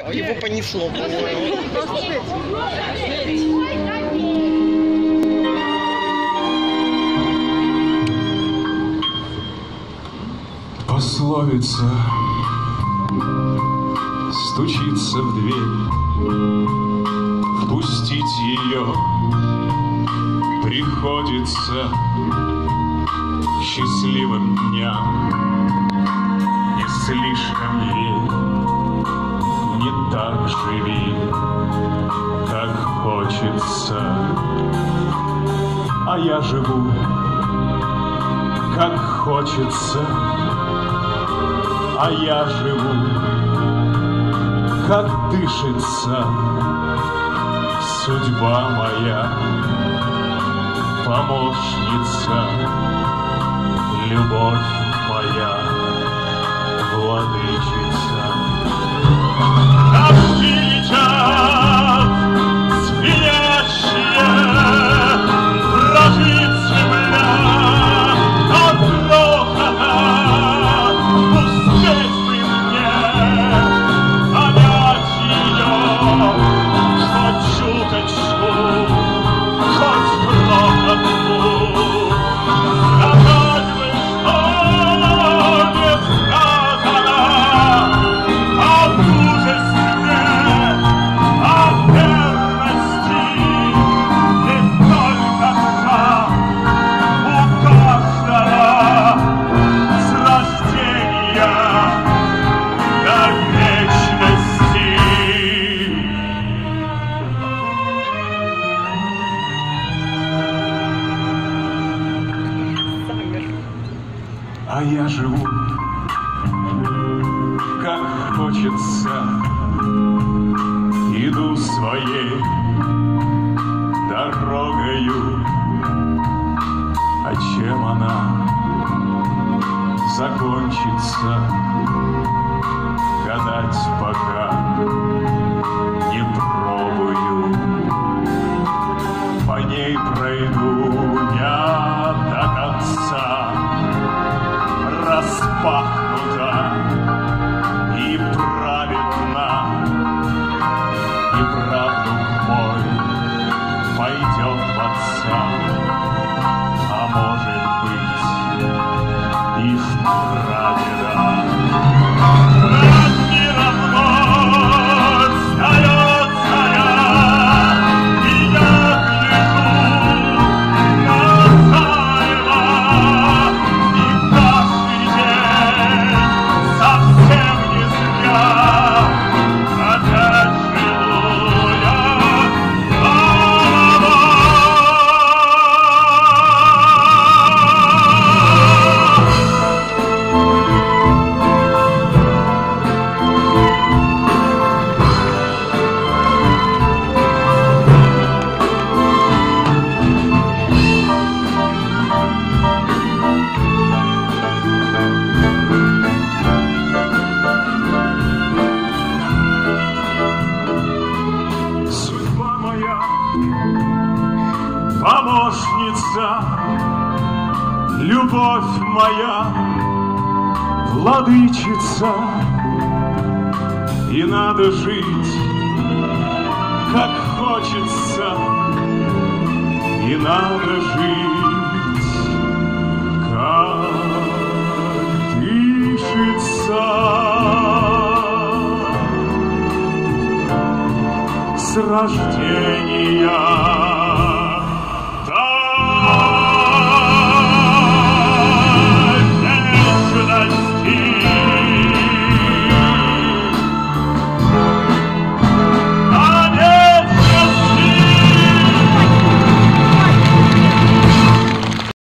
А его понесло, по-моему. Пословица стучится в дверь, впустить ее приходится счастливым дням. Не слишком верь, не так живи, как хочется. А я живу, как хочется. А я живу, как дышится. Судьба моя, помощница, любовь моя, владычица. Дожди летят, звенящие, дрожит земля от грохота. Пустить бы мне понять ее хоть чуточку, хоть крохотку. Сказать бы, что не сказано о мужестве, о верности. Ведь только сам у каждого с рождения до вечности. А я живу, как хочется, иду своей дорогою. А чем она закончится, гадать пока не пробую. По ней пройду я до конца, распахнута и праведна, и правдух мой пойдет в отца, а может быть и в прадеда. Раз не равно остается я, и я гляжу на зарево, и каждый день совсем не зря опять живу я заново. Судьба моя, помощница, любовь моя, владычица. И надо жить, как хочется, и надо жить, как дышится. С рождения